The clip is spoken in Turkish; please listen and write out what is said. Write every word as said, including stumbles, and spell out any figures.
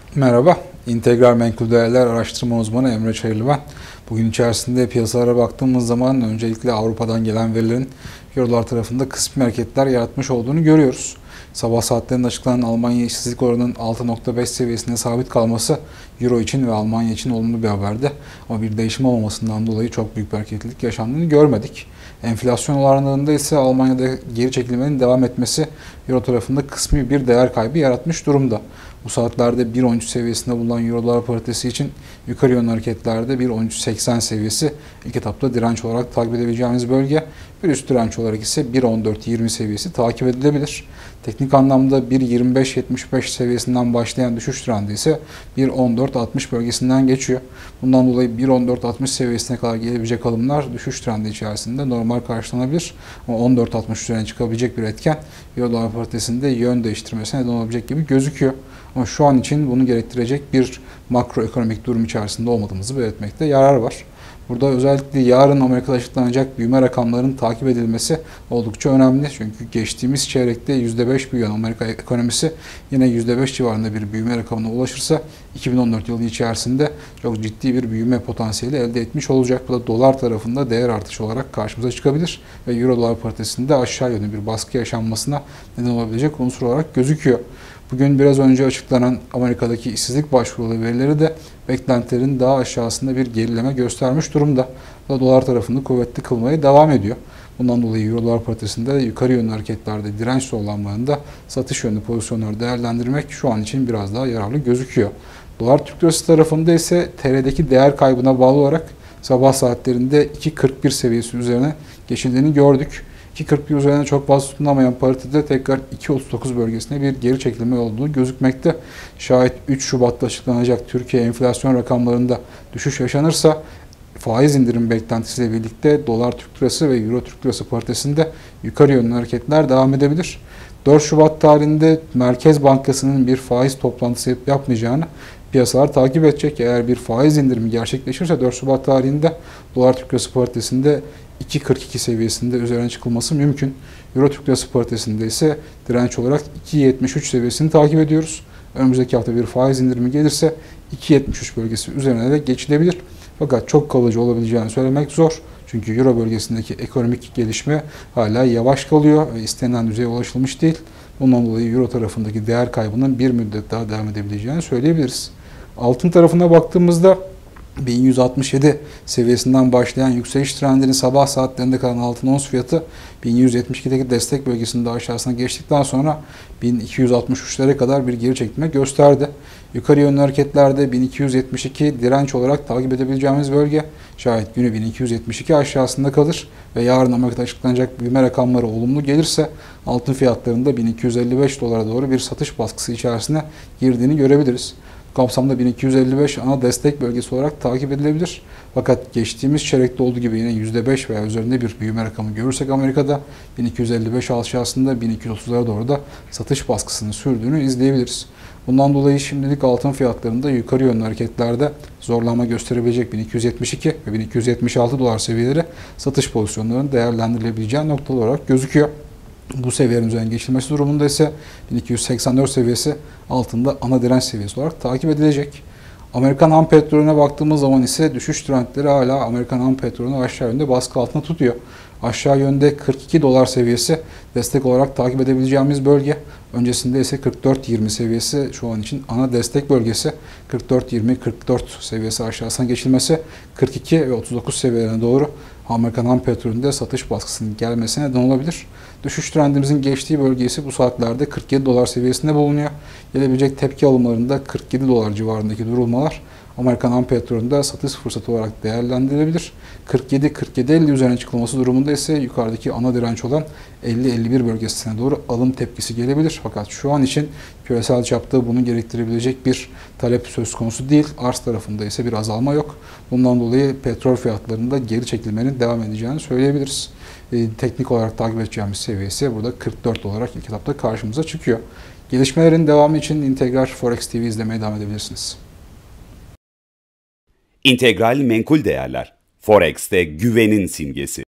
Merhaba, İntegral Menkul Değerler Araştırma Uzmanı Emre Çayırlı ben. Bugün içerisinde piyasalara baktığımız zaman öncelikle Avrupa'dan gelen verilerin Eurolar tarafında kısmi hareketler yaratmış olduğunu görüyoruz. Sabah saatlerinde açıklanan Almanya işsizlik oranının altı nokta beş seviyesinde sabit kalması Euro için ve Almanya için olumlu bir haberdi. Ama bir değişim olmamasından dolayı çok büyük bir hareketlilik yaşandığını görmedik. Enflasyon oranlarında ise Almanya'da geri çekilmenin devam etmesi Euro tarafında kısmi bir değer kaybı yaratmış durumda. Bu saatlerde bir nokta on üç seviyesinde bulunan Euro-Dolar paritesi için yukarı yönlü hareketlerde bir nokta on üç seksen seviyesi ilk etapta direnç olarak takip edebileceğimiz bölge. Bir üst direnç olarak ise bir nokta on dört yirmi seviyesi takip edilebilir. Teknik anlamda bir nokta yirmi beş yetmiş beş seviyesinden başlayan düşüş trendi ise bir nokta on dört altmış bölgesinden geçiyor. Bundan dolayı bir nokta on dört altmış seviyesine kadar gelebilecek alımlar düşüş trendi içerisinde normal karşılanabilir. Ama on dört altmış üzerine çıkabilecek bir etken Euro-Dolar paritesinde yön değiştirmesine neden olabilecek gibi gözüküyor. Ama şu an için bunu gerektirecek bir makroekonomik durum içerisinde olmadığımızı belirtmekte yarar var. Burada özellikle yarın Amerika'da açıklanacak büyüme rakamlarının takip edilmesi oldukça önemli. Çünkü geçtiğimiz çeyrekte yüzde beş büyüyen Amerika ekonomisi yine yüzde beş civarında bir büyüme rakamına ulaşırsa iki bin on dört yılı içerisinde çok ciddi bir büyüme potansiyeli elde etmiş olacak. Bu da dolar tarafında değer artışı olarak karşımıza çıkabilir ve Euro-Dolar paritesinde aşağı yönlü bir baskı yaşanmasına neden olabilecek unsur olarak gözüküyor. Bugün biraz önce açıklanan Amerika'daki işsizlik başvuruları verileri de beklentilerin daha aşağısında bir gerileme göstermiş durumda. Bu da dolar tarafını kuvvetli kılmaya devam ediyor. Bundan dolayı Euro-Dolar paritesinde yukarı yönlü hareketlerde direnç zorlanmalarında satış yönlü pozisyonları değerlendirmek şu an için biraz daha yararlı gözüküyor. Dolar Türk Lirası tarafında ise T L'deki değer kaybına bağlı olarak sabah saatlerinde iki kırk bir seviyesi üzerine geçildiğini gördük. iki kırk bir üzerine çok fazla tutunamayan paritede tekrar iki otuz dokuz bölgesine bir geri çekilme olduğu gözükmekte. Şayet üç Şubat'ta açıklanacak Türkiye enflasyon rakamlarında düşüş yaşanırsa faiz indirim beklentisiyle birlikte dolar Türk Lirası ve Euro Türk Lirası paritesinde yukarı yönlü hareketler devam edebilir. dört Şubat tarihinde Merkez Bankası'nın bir faiz toplantısı yapmayacağını piyasalar takip edecek. Eğer bir faiz indirimi gerçekleşirse dört Şubat tarihinde dolar Türk Lirası paritesinde iki kırk iki seviyesinde üzerine çıkılması mümkün. Euro Türk Lirası paritesinde ise direnç olarak iki yetmiş üç seviyesini takip ediyoruz. Önümüzdeki hafta bir faiz indirimi gelirse iki yetmiş üç bölgesi üzerine de geçilebilir. Fakat çok kalıcı olabileceğini söylemek zor. Çünkü Euro bölgesindeki ekonomik gelişme hala yavaş kalıyor ve istenilen düzeye ulaşılmış değil. Bundan dolayı Euro tarafındaki değer kaybının bir müddet daha devam edebileceğini söyleyebiliriz. Altın tarafına baktığımızda bin yüz altmış yedi seviyesinden başlayan yükseliş trendinin sabah saatlerinde kalan altın ons fiyatı bin yüz yetmiş ikideki destek bölgesinde aşağısına geçtikten sonra bin iki yüz altmış üçlere kadar bir geri çekilme gösterdi. Yukarı yönlü hareketlerde bin iki yüz yetmiş iki direnç olarak takip edebileceğimiz bölge. Şayet günü bin iki yüz yetmiş iki aşağısında kalır ve yarın Amerika'da açıklanacak büyüme rakamları olumlu gelirse altın fiyatlarında bin iki yüz elli beş dolara doğru bir satış baskısı içerisine girdiğini görebiliriz. Kapsamda bin iki yüz elli beş ana destek bölgesi olarak takip edilebilir. Fakat geçtiğimiz çeyrekte olduğu gibi yine yüzde beş veya üzerinde bir büyüme rakamı görürsek Amerika'da bin iki yüz elli beş aşağısında bin iki yüz otuzlara doğru da satış baskısının sürdüğünü izleyebiliriz. Bundan dolayı şimdilik altın fiyatlarında yukarı yönlü hareketlerde zorlanma gösterebilecek bin iki yüz yetmiş iki ve bin iki yüz yetmiş altı dolar seviyeleri satış pozisyonlarının değerlendirilebileceği noktalar olarak gözüküyor. Bu seviyenin üzerine geçilmesi durumunda ise bin iki yüz seksen dört seviyesi altında ana direnç seviyesi olarak takip edilecek. Amerikan ham petrolüne baktığımız zaman ise düşüş trendleri hala Amerikan ham petrolünü aşağı yönde baskı altında tutuyor. Aşağı yönde kırk iki dolar seviyesi destek olarak takip edebileceğimiz bölge. Öncesinde ise kırk dört yirmi seviyesi şu an için ana destek bölgesi. kırk dört yirmi kırk dört seviyesi aşağısına geçilmesi kırk iki ve otuz dokuz seviyelerine doğru Amerikan ham petrolünde satış baskısının gelmesine neden olabilir. Düşüş trendimizin geçtiği bölgesi bu saatlerde kırk yedi dolar seviyesinde bulunuyor. Gelebilecek tepki alımlarında kırk yedi dolar civarındaki durulmalar Amerikan ham petrolünde satış fırsatı olarak değerlendirilebilir. kırk yedi kırk yedi elli üzerine çıkılması durumunda ise yukarıdaki ana direnç olan elli elli bir bölgesine doğru alım tepkisi gelebilir. Fakat şu an için küresel çapta bunu gerektirebilecek bir talep söz konusu değil. Arz tarafında ise bir azalma yok. Bundan dolayı petrol fiyatlarında geri çekilmenin devam edeceğini söyleyebiliriz. E, teknik olarak takip edeceğimiz seviyesi burada kırk dört olarak ilk etapta karşımıza çıkıyor. Gelişmelerin devamı için İntegral Forex T V izlemeye devam edebilirsiniz. İntegral Menkul Değerler, Forex'te güvenin simgesi.